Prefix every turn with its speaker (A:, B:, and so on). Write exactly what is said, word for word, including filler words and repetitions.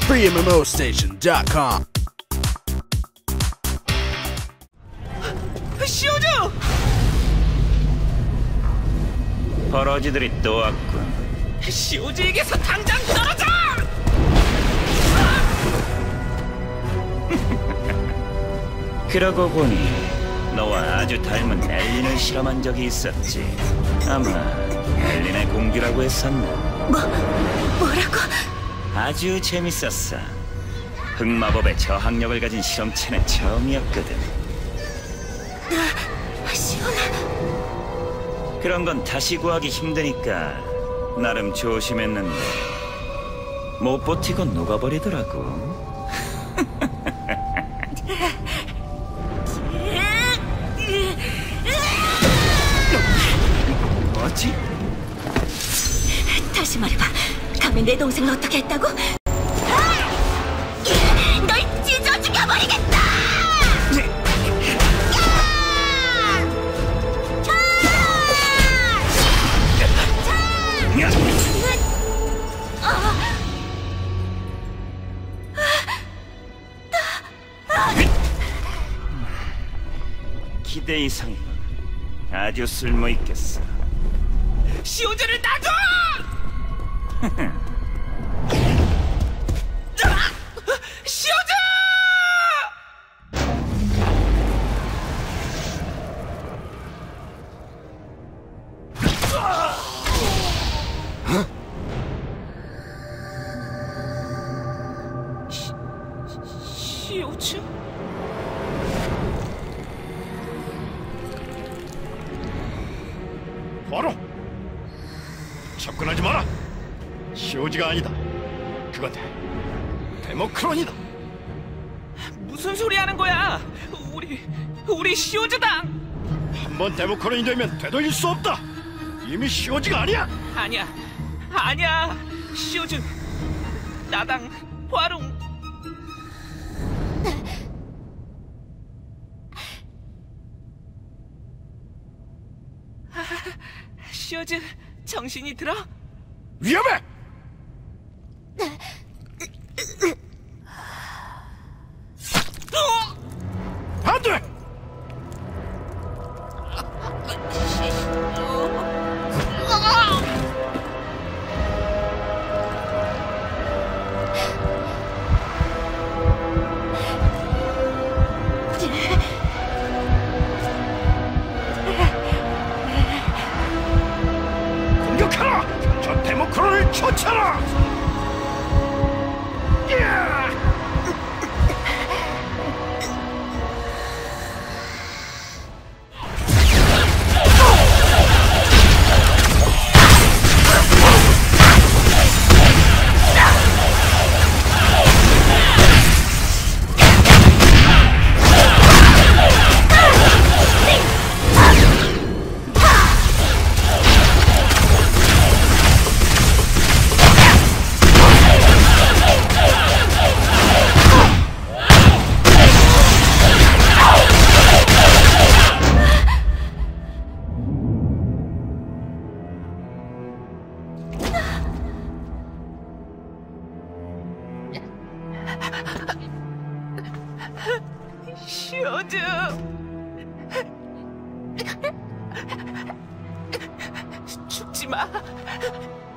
A: free M M O station dot com.
B: 시오즈!
C: 버러지들이 또 왔군.
B: 시오즈에게서 당장 떨어져!
C: 그러고 보니 너와 아주 닮은 엘린을 실험한 적이 있었지. 아마 엘린의 공주라고 했었나?
D: 뭐, 뭐라고?
C: 아주 재밌었어. 흑마법의 저항력을 가진 실험체는 처음이었거든.
D: 시온아.
C: 그런 건 다시 구하기 힘드니까 나름 조심했는데 못 버티고 녹아버리더라고. 뭐지?
D: 다시 말해봐. 감히 내 동생을 어떻게 했다고? 널 찢어 죽여버리겠다!
C: 기대 이상이군. 아주 쓸모있겠어.
B: 시오즈를 놔줘! 시오즈! 시, 시오즈?
E: 바로 접근하지 마라. 시오지가 아니다. 그건 데모크론이다.
B: 무슨 소리 하는 거야? 우리 우리 시오즈당.
E: 한번 데모크론이 되면 되돌릴 수 없다. 이미 시오지가 아니야.
B: 아니야, 아니야. 시오즈, 나당, 화롱. 시오즈, 정신이 들어?
E: 위험해. 안 돼. 공격하라. 저 데모크론을 쫓아라.
B: 시오즈. 죽지 마.